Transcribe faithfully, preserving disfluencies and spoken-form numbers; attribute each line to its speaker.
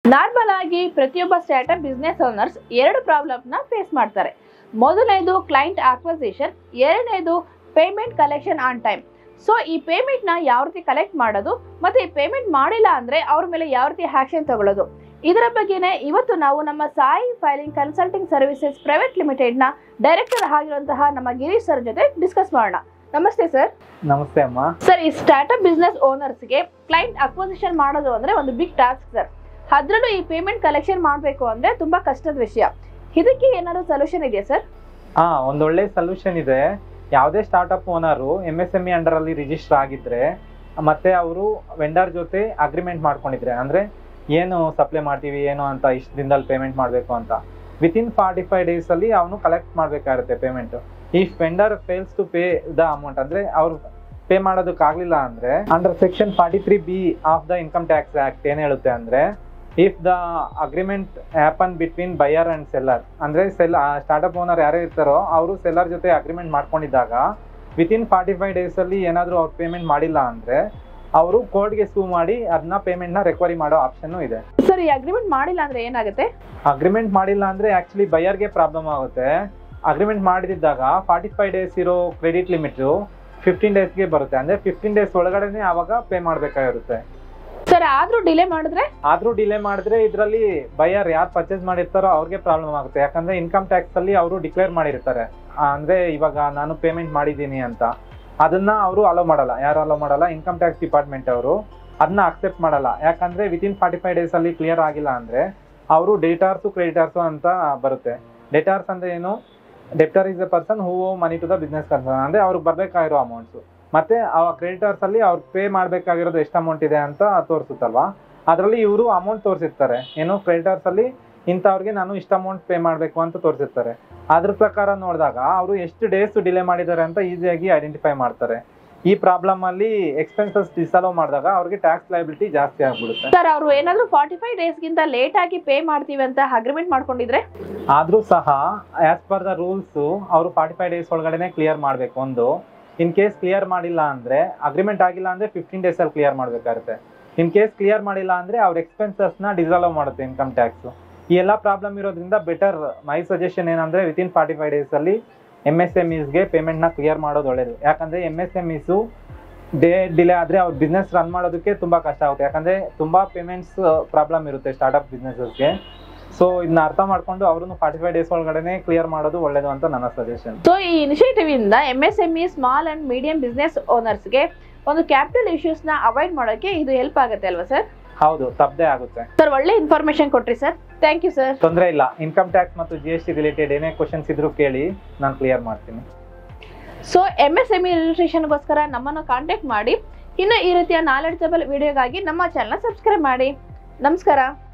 Speaker 1: Normal ಆಗಿ ಪ್ರತಿಯೊಬ್ಬ startup business owners ಎರಡು ಪ್ರಾಬ್ಲಮ್ ನ ಫೇಸ್ ಮಾಡ್ತಾರೆ. ಮೊದಲನೇದು ಕ್ಲೈಂಟ್ ಅಕ್ವಿಸಿಷನ್, ಎರಡನೇದು payment collection on time. So ಈ ಪೇಮೆಂಟ್ ನ ಯಾವ ರೀತಿ ಕಲೆಕ್ಟ್ ಮಾಡೋದು ಮತ್ತೆ ಈ ಪೇಮೆಂಟ್ ಮಾಡಿಲ್ಲ ಅಂದ್ರೆ ಅವ್ರ ಮೇಲೆ ಯಾವ ರೀತಿ ಆಕ್ಷನ್ ತಗೊಳ್ಳೋದು, ಇದರ ಬಗ್ಗೆನೇ ಇವತ್ತು ನಾವು ನಮ್ಮ Sai filing consulting services private limited ನ ಡೈರೆಕ್ಟರ್ ಆಗಿರುವಂತಹ ನಮ್ಮ ಗಿರೀಶ್ ಸರ್ ಜೊತೆ ಡಿಸ್ಕಸ್ ಮಾಡೋಣ. ನಮಸ್ತೆ ಸರ್.
Speaker 2: ನಮಸ್ತೆ ಅಮ್ಮ.
Speaker 1: ಸರ್, ಈ ಸ್ಟಾರ್ಟ್ಅಪ್ ಬಿಸ್ನೆಸ್ ಓನರ್ಸ್ಗೆ ಕ್ಲೈಂಟ್ ಅಕ್ವಿಸಿಷನ್ ಮಾಡೋದು ಅಂದ್ರೆ ಒಂದು ಬಿಗ್ ಟಾಸ್ಕ್ ಸರ್. ಅದ್ರಲ್ಲೂ ಈ ಪೇಮೆಂಟ್ ಕಲೆಕ್ಷನ್ ಮಾಡಬೇಕು ಅಂದ್ರೆ ತುಂಬಾ ಕಷ್ಟದ ವಿಷಯ. ಇದಕ್ಕೆ ಏನಾದ್ರು ಸೊಲ್ಯೂಷನ್ ಇದೆಯಾ ಸರ್?
Speaker 2: ಹಾ, ಒಂದೊಳ್ಳೆ ಸೊಲ್ಯೂಷನ್ ಇದೆ. ಯಾವುದೇ startup owner M S M E under ಅಲ್ಲಿ ರಿಜಿಸ್ಟರ್ ಆಗಿದ್ರೆ ಮತ್ತೆ ಅವರು ವೆಂಡರ್ ಜೊತೆ ಅಗ್ರಿಮೆಂಟ್ ಮಾಡ್ಕೊಂಡಿದ್ರೆ, ಅಂದ್ರೆ ಏನು ಸಪ್ಲೈ ಮಾಡ್ತೀವಿ ಏನು ಅಂತ ಇಷ್ಟು ದಿನದಲ್ಲಿ ಪೇಮೆಂಟ್ ಮಾಡಬೇಕು ಅಂತ ವಿತಿನ್ ಫಾರ್ಟಿ ಫೈವ್ ಡೇಸ್ ಅಲ್ಲಿ ಅವನು ಕಲೆಕ್ಟ್ ಮಾಡಬೇಕಾಗುತ್ತೆ payment. If vendor fails to pay the amount, ಅಂದ್ರೆ ಅವ್ರು ಪೇ ಮಾಡೋದಕ್ಕಾಗಲಿಲ್ಲ ಅಂದ್ರೆ under section forty three B of the income tax act ಏನ್ ಹೇಳುತ್ತೆ ಅಂದ್ರೆ, if the agreement happen between buyer and seller, ಅಂದ್ರೆ ಸೆಲ್ ಸ್ಟಾರ್ಟ್ಅಪ್ ಓನರ್ ಯಾರೇ ಇರ್ತಾರೋ ಅವರು ಸೆಲ್ಲರ್ ಜೊತೆ ಅಗ್ರಿಮೆಂಟ್ ಮಾಡ್ಕೊಂಡಿದ್ದಾಗ ವಿತಿನ್ ಫಾರ್ಟಿ ಫೈವ್ ಡೇಸ್ ಅಲ್ಲಿ ಏನಾದ್ರು ಅವ್ರು ಪೇಮೆಂಟ್ ಮಾಡಿಲ್ಲ ಅಂದ್ರೆ ಅವರು ಕೋರ್ಟ್ಗೆ ಸೂ ಮಾಡಿ ಅದನ್ನ ಪೇಮೆಂಟ್ ನ ರಿಕವರಿ ಮಾಡೋ ಆಪ್ಷನ್ ಇದೆ.
Speaker 1: ಸರ್, ಈ ಅಗ್ರಿಮೆಂಟ್ ಮಾಡಿಲ್ಲ ಅಂದ್ರೆ ಏನಾಗುತ್ತೆ?
Speaker 2: ಅಗ್ರಿಮೆಂಟ್ ಮಾಡಿಲ್ಲ ಅಂದ್ರೆ ಆಕ್ಚುಲಿ ಬಯರ್ಗೆ ಪ್ರಾಬ್ಲಮ್ ಆಗುತ್ತೆ. ಅಗ್ರಿಮೆಂಟ್ ಮಾಡಿದಾಗ ಫಾರ್ಟಿ ಫೈವ್ ಡೇಸ್ ಇರೋ ಕ್ರೆಡಿಟ್ ಲಿಮಿಟ್ ಫಿಫ್ಟೀನ್ ಡೇಸ್ಗೆ ಬರುತ್ತೆ. ಅಂದ್ರೆ ಫಿಫ್ಟೀನ್ ಡೇಸ್ ಒಳಗಡೆನೆ ಅವಾಗ ಪೇ ಮಾಡ್ಬೇಕಾಗಿರುತ್ತೆ.
Speaker 1: ಸರ್, ಆದ್ರೂ ಡಿಲೇ ಮಾಡಿದ್ರೆ
Speaker 2: ಆದ್ರೂ ಡಿಲೇ ಮಾಡಿದ್ರೆ ಇದರಲ್ಲಿ ಬಯರ್ ಯಾರು ಪರ್ಚೇಸ್ ಮಾಡಿರ್ತಾರೋ ಅವ್ರಿಗೆ ಪ್ರಾಬ್ಲಮ್ ಆಗುತ್ತೆ. ಯಾಕಂದ್ರೆ ಇನ್ಕಮ್ ಟ್ಯಾಕ್ಸ್ ಅಲ್ಲಿ ಅವರು ಡಿಕ್ಲೇರ್ ಮಾಡಿರ್ತಾರೆ, ಅಂದ್ರೆ ಇವಾಗ ನಾನು ಪೇಮೆಂಟ್ ಮಾಡಿದ್ದೀನಿ ಅಂತ. ಅದನ್ನ ಅವರು ಅಲೋ ಮಾಡಲ್ಲ. ಯಾರು ಅಲೋ ಮಾಡಲ್ಲ? ಇನ್ಕಮ್ ಟ್ಯಾಕ್ಸ್ ಡಿಪಾರ್ಟ್ಮೆಂಟ್ ಅವರು ಅದನ್ನ ಅಕ್ಸೆಪ್ಟ್ ಮಾಡಲ್ಲ. ಯಾಕಂದ್ರೆ ವಿತಿನ್ ಫಾರ್ಟಿ ಫೈವ್ ಡೇಸ್ ಅಲ್ಲಿ ಕ್ಲಿಯರ್ ಆಗಿಲ್ಲ ಅಂದ್ರೆ ಅವರು ಡೆಟಾರ್ಸು ಕ್ರೆಡಿಟಾರ್ಸು ಅಂತ ಬರುತ್ತೆ. ಡೆಟಾರ್ಸ್ ಅಂದ್ರೆ ಏನು? Debtor is a person who owe money to the business concern, ಅಂದ್ರೆ ಅವ್ರಿಗೆ ಬರ್ಬೇಕಾಗಿರೋ ಅಮೌಂಟ್ಸ್. ಮತ್ತೆ ಆ ಕ್ರೆಡಿಟರ್ಸ್ ಅಲ್ಲಿ ಅವ್ರು ಪೇ ಮಾಡ್ಬೇಕಾಗಿರೋದು ಎಷ್ಟು ಅಮೌಂಟ್ ಇದೆ ಅಂತ ತೋರಿಸುತ್ತಲ್ವಾ, ಅದರಲ್ಲಿ ಇವರು ಅಮೌಂಟ್ ತೋರಿಸಿರ್ತಾರೆ. ಏನು, ಕ್ರೆಡಿಟರ್ಸ್ ಅಲ್ಲಿ ಇಂಥವ್ರಿಗೆ ನಾನು ಇಷ್ಟು ಅಮೌಂಟ್ ಪೇ ಮಾಡಬೇಕು ಅಂತ ತೋರಿಸಿರ್ತಾರೆ. ಅದ್ರ ಪ್ರಕಾರ ನೋಡಿದಾಗ ಅವರು ಎಷ್ಟು ಡೇಸ್ ಡಿಲೇ ಮಾಡಿದ್ದಾರೆ ಅಂತ ಈಸಿಯಾಗಿ ಐಡೆಂಟಿಫೈ ಮಾಡ್ತಾರೆ. ಈ ಪ್ರಾಬ್ಲಮ್ ಅಲ್ಲಿ ಎಕ್ಸ್ಪೆನ್ಸಸ್ ಡಿಸಲೋ ಮಾಡಿದಾಗ ಅವ್ರಿಗೆ ಟ್ಯಾಕ್ಸ್ ಲಯಬಿಲಿಟಿ ಜಾಸ್ತಿ ಆಗ್ಬಿಡುತ್ತೆ.
Speaker 1: ಸರ್, ಅವರು ಏನಾದ್ರು ಫಾರ್ಟಿ ಫೈವ್ ಡೇಸ್ ಗಿಂತ ಲೇಟ್ ಆಗಿ ಪೇ ಮಾಡ್ತೀವಿ ಅಂತ ಅಗ್ರಿಮೆಂಟ್ ಮಾಡ್ಕೊಂಡಿದ್ರೆ
Speaker 2: ಆದ್ರೂ ಸಹ ಆಸ್ ಪರ್ ದ ರೂಲ್ಸ್ ಅವರು ಫಾರ್ಟಿ ಫೈವ್ ಡೇಸ್ ಒಳಗಡೆನೆ ಕ್ಲಿಯರ್ ಮಾಡ್ಬೇಕು. ಒಂದು ಇನ್ ಕೇಸ್ ಕ್ಲಿಯರ್ ಮಾಡಿಲ್ಲ ಅಂದ್ರೆ, ಅಗ್ರಿಮೆಂಟ್ ಆಗಿಲ್ಲ ಅಂದ್ರೆ ಫಿಫ್ಟೀನ್ ಡೇಸ್ ಅಲ್ಲಿ ಕ್ಲಿಯರ್ ಮಾಡ್ಬೇಕಾಗುತ್ತೆ. ಇನ್ ಕೇಸ್ ಕ್ಲಿಯರ್ ಮಾಡಿಲ್ಲ ಅಂದ್ರೆ ಅವ್ರ ಎಕ್ಸ್ಪೆನ್ಸಸ್ ನ ಡಿಸಲೋ ಮಾಡುತ್ತೆ ಇನ್ಕಮ್ ಟ್ಯಾಕ್ಸ್. ಈ ಎಲ್ಲ ಪ್ರಾಬ್ಲಮ್ ಇರೋದ್ರಿಂದ ಬೆಟರ್ ಮೈ ಸಜೆಷನ್ ಏನಂದ್ರೆ ವಿತಿನ್ ಫಾರ್ಟಿ ಫೈವ್ ಡೇಸ್ ಅಲ್ಲಿ ಎಂ ಎಸ್ ಎಂ ಇಸ್ಗೆ ಪೇಮೆಂಟ್ ನ ಕ್ಲಿಯರ್ ಮಾಡೋದು ಒಳ್ಳೇದು. ಯಾಕಂದ್ರೆ M S M Es day delay ಆದ್ರೆ ಅವ್ರ ಬಿಸ್ನೆಸ್ ರನ್ ಮಾಡೋದಕ್ಕೆ ತುಂಬಾ ಕಷ್ಟ ಆಗುತ್ತೆ. ಯಾಕಂದ್ರೆ ತುಂಬಾ ಪೇಮೆಂಟ್ಸ್ ಪ್ರಾಬ್ಲಮ್ ಇರುತ್ತೆ ಸ್ಟಾರ್ಟ್ಅಪ್ ಬಿಸ್ನೆಸ್ಗೆ. ಸೊ ಇದನ್ನ ಅರ್ಥ ಮಾಡ್ಕೊಂಡು ಅವ್ರನ್ನು ಫಾರ್ಟಿ ಫೈವ್ ಡೇಸ್ ಒಳಗಡೆ ಕ್ಲಿಯರ್ ಮಾಡೋದು ಒಳ್ಳೇದು ಅಂತ ನನ್ನ ಸಜೆಷನ್.
Speaker 1: ಸೊ ಈ ಇನಿಷಿಯೇಟಿವ್ ಇಂದ M S M E small and medium business ಓನರ್ಸ್ಗೆ ಒಂದು ಕ್ಯಾಪಿಟಲ್ ಇಶ್ಯೂಸ್ ನ ಅವಾಯ್ಡ್ ಮಾಡೋಕೆ ಇದು ಹೆಲ್ಪ್ ಆಗುತ್ತೆ ಅಲ್ವಾ ಸರ್?
Speaker 2: ಹೌದು, ತಪ್ಪದೇ ಆಗುತ್ತೆ ಸರ್.
Speaker 1: ಒಳ್ಳೆ ಇನ್ಫಾರ್ಮೇಶನ್ ಕೊಟ್ರಿ ಸರ್, ಥ್ಯಾಂಕ್ ಯು ಸರ್.
Speaker 2: ತೊಂದರೆ ಇಲ್ಲ. ಇನ್ಕಮ್ ಟ್ಯಾಕ್ಸ್ ಮತ್ತು ಜಿ ಎಸ್ ಟಿ ರಿಲೇಟೆಡ್ ಏನೇ ಕ್ವಶನ್ಸ್ ಇದ್ರು ಕೇಳಿ, ನಾನು ಕ್ಲಿಯರ್ ಮಾಡ್ತೀನಿ.
Speaker 1: So M S M E ರಿಜಿಸ್ಟ್ರೇಷನ್ಗೋಸ್ಕರ ನಮ್ಮನ್ನು ಕಾಂಟ್ಯಾಕ್ಟ್ ಮಾಡಿ. ಇನ್ನು ಈ ರೀತಿಯ ನಾಲೆಡ್ಜಬಲ್ ವಿಡಿಯೋಗಾಗಿ ನಮ್ಮ ಚಾನಲ್ ಸಬ್ಸ್ಕ್ರೈಬ್ ಮಾಡಿ. ನಮಸ್ಕಾರ.